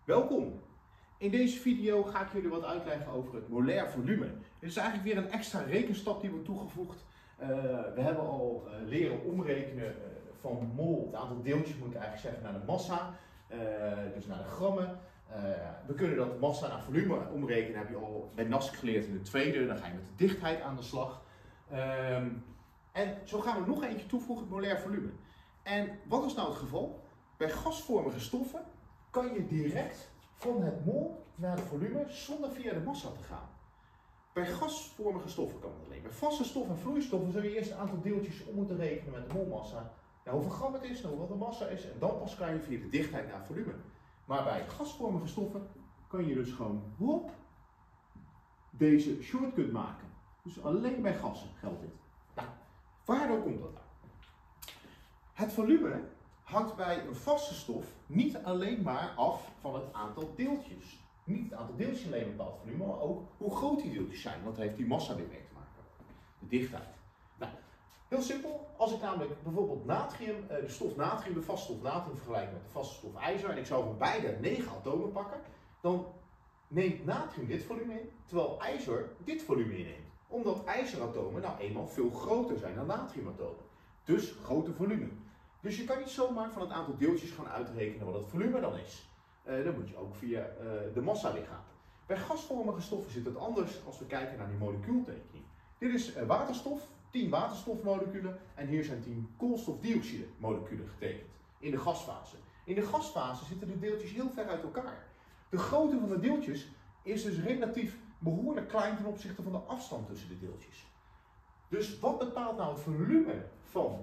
Welkom! In deze video ga ik jullie wat uitleggen over het molair volume. Dit is eigenlijk weer een extra rekenstap die wordt toegevoegd. We hebben al leren omrekenen van mol, het aantal deeltjes moet ik eigenlijk zeggen, naar de massa, dus naar de grammen. We kunnen dat massa naar volume omrekenen, heb je al bij NASC geleerd in de tweede, dan ga je met de dichtheid aan de slag. En zo gaan we nog eentje toevoegen, het molair volume. En wat is nou het geval? Bij gasvormige stoffen kan je direct van het mol naar het volume zonder via de massa te gaan. Bij gasvormige stoffen kan het alleen. Bij vaste stoffen en vloeistoffen zul je eerst een aantal deeltjes om moeten rekenen met de molmassa. Nou, hoeveel gram het is, nou, hoeveel de massa is, en dan pas kan je via de dichtheid naar het volume. Maar bij gasvormige stoffen kan je dus gewoon hop, deze shortcut maken. Dus alleen bij gassen geldt dit. Nou, waardoor komt dat nou? Het volume hangt bij een vaste stof niet alleen maar af van het aantal deeltjes. Niet het aantal deeltjes alleen een bepaald volume, maar ook hoe groot die deeltjes zijn, want daar heeft die massa weer mee te maken. De dichtheid. Nou, heel simpel, als ik namelijk bijvoorbeeld natrium, de stof natrium, de vaste stof natrium vergelijk met de vaste stof ijzer, en ik zou van beide 9 atomen pakken, dan neemt natrium dit volume in, terwijl ijzer dit volume inneemt. Omdat ijzeratomen nou eenmaal veel groter zijn dan natriumatomen. Dus groter volume. Dus je kan niet zomaar van het aantal deeltjes gaan uitrekenen wat het volume dan is. Dan moet je ook via de massa weer gaan. Bij gasvormige stoffen zit het anders als we kijken naar die molecuultekening. Dit is waterstof, 10 waterstofmoleculen en hier zijn 10 koolstofdioxide moleculen getekend in de gasfase. In de gasfase zitten de deeltjes heel ver uit elkaar. De grootte van de deeltjes is dus relatief behoorlijk klein ten opzichte van de afstand tussen de deeltjes. Dus wat bepaalt nou het volume van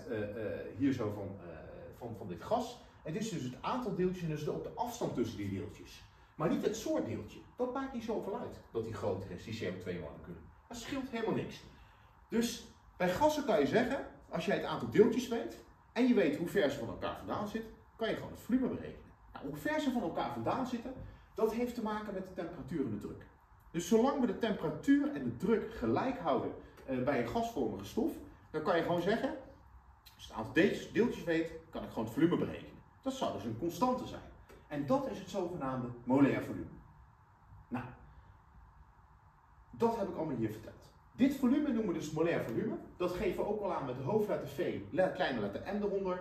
van dit gas? Het is dus het aantal deeltjes en dus ook de afstand tussen die deeltjes. Maar niet het soort deeltje. Dat maakt niet zoveel uit dat die groter is, die CO2-moleculen. Dat scheelt helemaal niks. Dus bij gassen kan je zeggen, als jij het aantal deeltjes weet en je weet hoe ver ze van elkaar vandaan zitten, kan je gewoon het volume berekenen. Nou, hoe ver ze van elkaar vandaan zitten, dat heeft te maken met de temperatuur en de druk. Dus zolang we de temperatuur en de druk gelijk houden bij een gasvormige stof, dan kan je gewoon zeggen, als je het aantal deeltjes weet, kan ik gewoon het volume berekenen. Dat zou dus een constante zijn. En dat is het zogenaamde molair volume. Nou, dat heb ik allemaal hier verteld. Dit volume noemen we dus molair volume. Dat geven we ook wel aan met de hoofdletter V, kleine letter M eronder.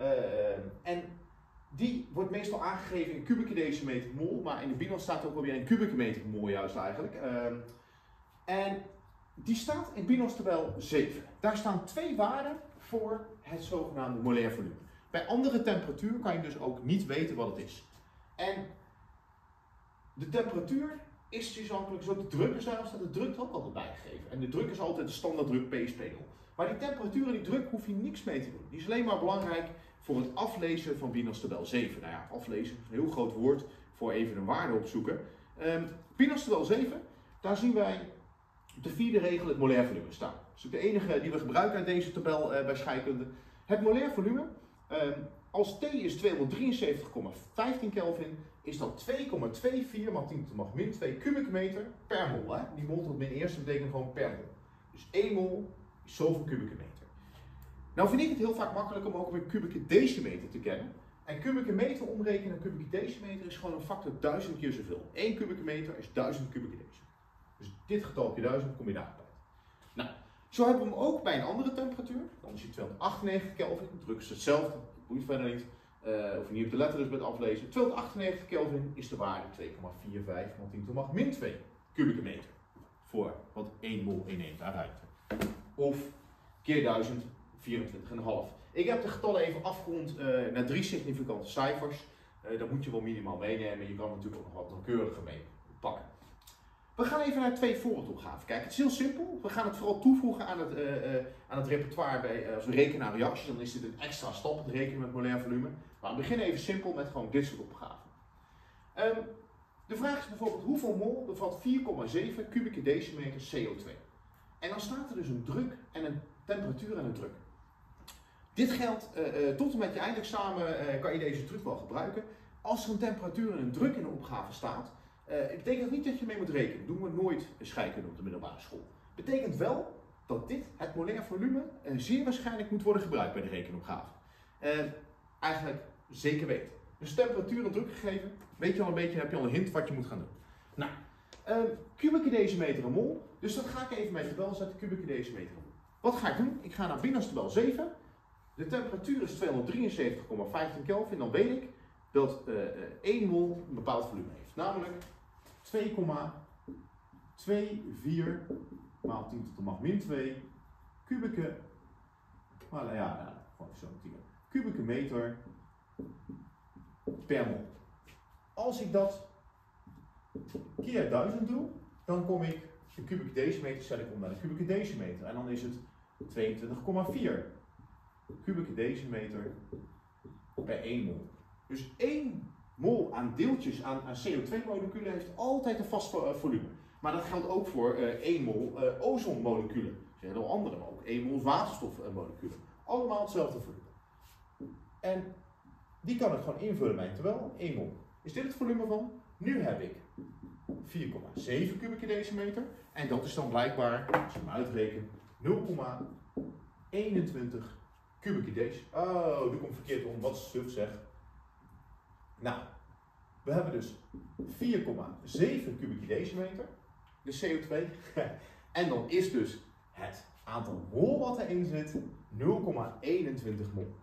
En die wordt meestal aangegeven in kubieke decimeter mol, maar in de BINOS staat ook alweer in kubieke meter mol juist eigenlijk. En die staat in BINOS tabel 7. Daar staan 2 waarden voor het zogenaamde molair volume. Bij andere temperatuur kan je dus ook niet weten wat het is. En de temperatuur is dus afhankelijk, zo de druk is daar, staat de druk er ook altijd bijgegeven. En de druk is altijd de standaarddruk PSP0. Maar die temperatuur en die druk hoef je niks mee te doen. Die is alleen maar belangrijk voor het aflezen van BINOS tabel 7. Nou ja, aflezen is een heel groot woord voor even een waarde opzoeken. BINOS tabel 7, daar zien wij op de 4e regel het molair volume staan. Dat is ook de enige die we gebruiken uit deze tabel bij scheikunde. Het molair volume, als T is 273,15 Kelvin, is dat 2,24 maal 10 tot de macht min 2 kubieke meter per mol. Hè? Die mol tot min eerste betekent gewoon per mol. Dus 1 mol is zoveel kubieke meter. Nou vind ik het heel vaak makkelijk om ook weer kubieke decimeter te kennen. En kubieke meter omrekenen naar kubieke decimeter is gewoon een factor 1000 keer zoveel. 1 kubieke meter is 1000 kubieke decimeter. Dus dit getal keer 1000 kom je daar bij. Nou, zo hebben we hem ook bij een andere temperatuur. Dan is het 298 Kelvin. De druk is hetzelfde, dat boeit verder niet. Of je niet op de letter dus met aflezen. 298 Kelvin is de waarde 2,45 maal 10 tot de macht min 2 kubieke meter. Voor wat 1 mol inneemt aan ruimte. Of keer 1000, 24,5. Ik heb de getallen even afgerond naar 3 significante cijfers. Dat moet je wel minimaal meenemen. Je kan natuurlijk ook nog wat nauwkeuriger mee pakken. We gaan even naar 2 voorbeeldopgaven kijken. Het is heel simpel. We gaan het vooral toevoegen aan het repertoire als we rekenen naar reacties. Dan is dit een extra stap, het rekenen met molair volume. Maar we beginnen even simpel met gewoon dit soort opgaven. De vraag is bijvoorbeeld hoeveel mol bevat 4,7 kubieke decimeter CO2. En dan staat er dus een druk en een temperatuur en een druk. Dit geldt tot en met je eindexamen kan je deze truc wel gebruiken. Als er een temperatuur en een druk in de opgave staat, het betekent niet dat je mee moet rekenen. Dat doen we nooit in scheikunde op de middelbare school. Betekent wel dat dit, het molair volume, zeer waarschijnlijk moet worden gebruikt bij de rekenopgave. Eigenlijk zeker weten. Dus temperatuur en druk gegeven, weet je al een beetje, heb je al een hint wat je moet gaan doen. Nou, kubieke decimeter een mol, dus dat ga ik even in mijn tabel zetten, kubieke decimeter een mol. Wat ga ik doen? Ik ga naar binnentabel 7. De temperatuur is 273,15 Kelvin, dan weet ik dat 1 mol een bepaald volume heeft. Namelijk 2,24 maal 10 tot de macht min 2 kubieke, gewoon zo kubieke meter per mol. Als ik dat keer 1000 doe, dan kom ik de kubieke decimeter, zet ik om naar de kubieke decimeter. En dan is het 22,4 kubieke decimeter per 1 mol. Dus 1 mol aan deeltjes aan CO2-moleculen heeft altijd een vast volume. Maar dat geldt ook voor 1 mol ozonmoleculen. Er zijn heel andere, maar ook 1 mol waterstofmoleculen. Allemaal hetzelfde volume. En die kan ik gewoon invullen bij een tabel. 1 mol. Is dit het volume van? Nu heb ik 4,7 kubieke decimeter. En dat is dan blijkbaar, als je hem uitrekent, 0,21 kubieke decimeter. Oh, die komt verkeerd om. Wat suf zeg. Nou, we hebben dus 4,7 kubieke decimeter, de CO2. En dan is dus het aantal mol wat erin zit 0,21 mol.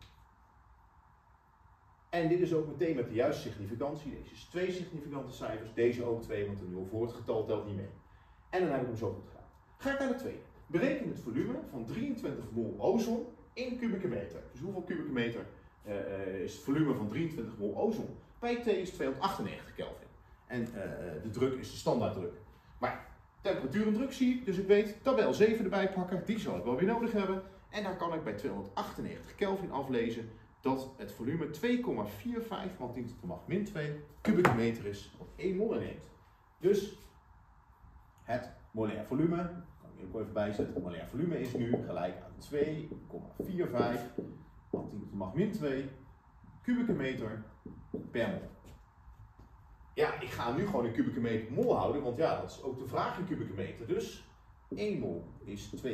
En dit is ook meteen met de juiste significantie. Deze is 2 significante cijfers, deze ook 2, want de 0 voor het getal telt niet mee. En dan heb ik hem zo goed gedaan. Ga ik naar de tweede. Bereken het volume van 23 mol ozon in kubieke meter. Dus hoeveel kubieke meter is het volume van 23 mol ozon? Bij T is 298 Kelvin. En de druk is de standaarddruk. Maar temperatuur en druk zie ik, dus ik weet tabel 7 erbij pakken. Die zal ik wel weer nodig hebben. En daar kan ik bij 298 Kelvin aflezen dat het volume 2,45 maal 10 tot de macht min 2 kubieke meter is wat 1 mol inneemt. Dus het molair volume, kan ik ook even bijzetten, het molair volume is nu gelijk aan 2,45 maal 10 tot de macht min 2 kubieke meter per mol. Ja, ik ga nu gewoon in kubieke meter per mol houden, want ja, dat is ook de vraag in kubieke meter. Dus 1 mol is 2,45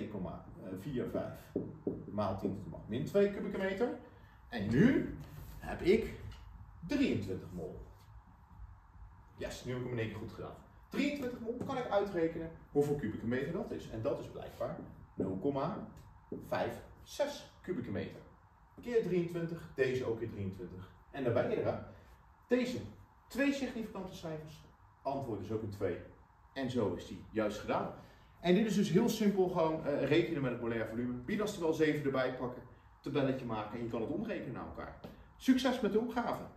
maal 10 tot de macht min 2 kubieke meter. En nu heb ik 23 mol. Yes, nu heb ik hem in één keer goed gedaan. 23 mol kan ik uitrekenen hoeveel kubieke meter dat is. En dat is blijkbaar 0,56 kubieke meter. Keer 23, deze ook keer 23. En dan ben je eraan. Deze 2 significante cijfers. Antwoord is ook een 2. En zo is die juist gedaan. En dit is dus heel simpel, gewoon rekenen met het molair volume. Binnentabel 7 erbij pakken, tabelletje maken en je kan het omrekenen naar elkaar. Succes met de opgave!